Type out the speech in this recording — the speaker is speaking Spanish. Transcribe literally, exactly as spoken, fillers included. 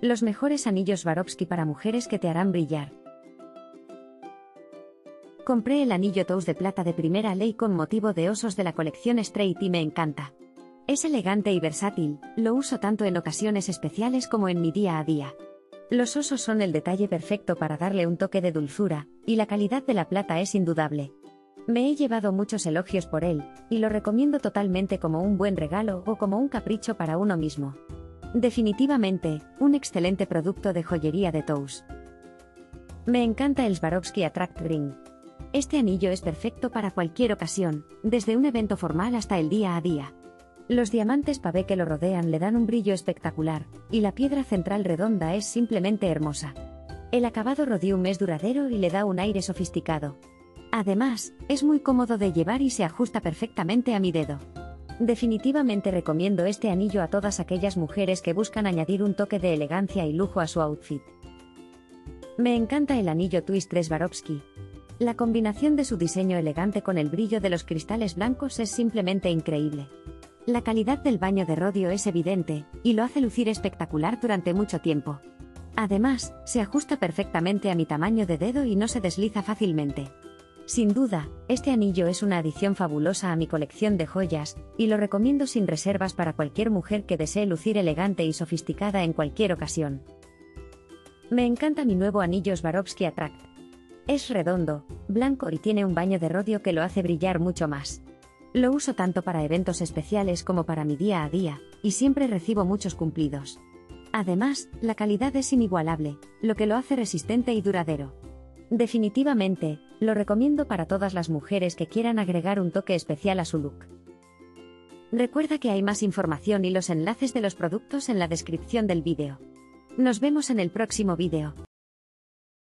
Los mejores anillos Swarovski para mujeres que te harán brillar. Compré el anillo Tous de plata de primera ley con motivo de osos de la colección Straight y me encanta. Es elegante y versátil, lo uso tanto en ocasiones especiales como en mi día a día. Los osos son el detalle perfecto para darle un toque de dulzura, y la calidad de la plata es indudable. Me he llevado muchos elogios por él, y lo recomiendo totalmente como un buen regalo o como un capricho para uno mismo. Definitivamente, un excelente producto de joyería de Tous. Me encanta el Swarovski Attract Ring. Este anillo es perfecto para cualquier ocasión, desde un evento formal hasta el día a día. Los diamantes pavé que lo rodean le dan un brillo espectacular, y la piedra central redonda es simplemente hermosa. El acabado rhodium es duradero y le da un aire sofisticado. Además, es muy cómodo de llevar y se ajusta perfectamente a mi dedo. Definitivamente recomiendo este anillo a todas aquellas mujeres que buscan añadir un toque de elegancia y lujo a su outfit. Me encanta el anillo Twist tres Swarovski. La combinación de su diseño elegante con el brillo de los cristales blancos es simplemente increíble. La calidad del baño de rodio es evidente, y lo hace lucir espectacular durante mucho tiempo. Además, se ajusta perfectamente a mi tamaño de dedo y no se desliza fácilmente. Sin duda, este anillo es una adición fabulosa a mi colección de joyas, y lo recomiendo sin reservas para cualquier mujer que desee lucir elegante y sofisticada en cualquier ocasión. Me encanta mi nuevo anillo Swarovski Attract. Es redondo, blanco y tiene un baño de rodio que lo hace brillar mucho más. Lo uso tanto para eventos especiales como para mi día a día, y siempre recibo muchos cumplidos. Además, la calidad es inigualable, lo que lo hace resistente y duradero. Definitivamente, lo recomiendo para todas las mujeres que quieran agregar un toque especial a su look. Recuerda que hay más información y los enlaces de los productos en la descripción del vídeo. Nos vemos en el próximo vídeo.